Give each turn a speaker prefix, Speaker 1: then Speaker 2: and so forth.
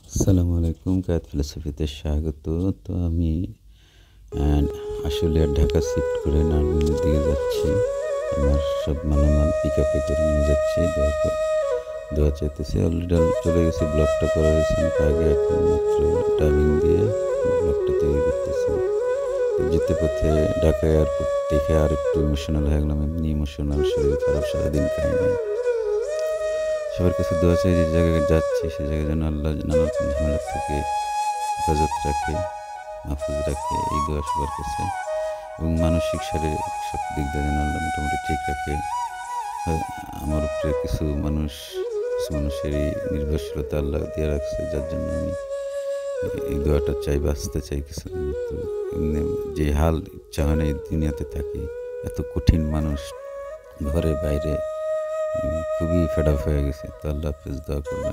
Speaker 1: আসসালামু আলাইকুম, কায়েত ফিলোসফিতে স্বাগত। তো আমি আশুলিয়ার ঢাকা শিফট করে নারায়ণগঞ্জের দিকে যাচ্ছি। আমার সব মালামাল পিক আপে করে নিয়ে যাচ্ছি। দোয়া চাইতেছি। অলরেডি চলে গেছি, ব্লগটা করা হয়েছে অনেক আগে, এখন মাত্র ডাবিং দিয়ে ব্লগটা তৈরি করতেছি। তো যেতে পথে ঢাকা এয়ারপোর্ট দেখে আর একটু ইমোশনাল হয়ে গেলাম। এমনি ইমোশনাল, শরীর খারাপ, সারাদিন খাই নাই। সবার কাছে দোয়া চাই, যে জায়গায় যাচ্ছি সে জায়গায় যেন আল্লাহ নানা ঝামেলা থেকে হেফাজত রাখে, মাহফুজ রাখে, এই দোয়া সবার কাছে। এবং মানসিক শারীরিক সব দিক দিয়ে যেন আল্লাহ মোটামুটি ঠিক রাখে। আমার উপরে কিছু মানুষেরই নির্ভরশীলতা আল্লাহ দিয়ে রাখছে, যার জন্য আমি এই দোয়াটা চাই, বাঁচতে চাই কিছু। তো এমনি যে হাল, ইচ্ছা হয় না এই দুনিয়াতে থাকি, এত কঠিন মানুষ, ঘরে বাইরে খুবই ফেড আপ হয়ে গেছে। তো আল্লাহ হাফেজ, দোয়া করবেন।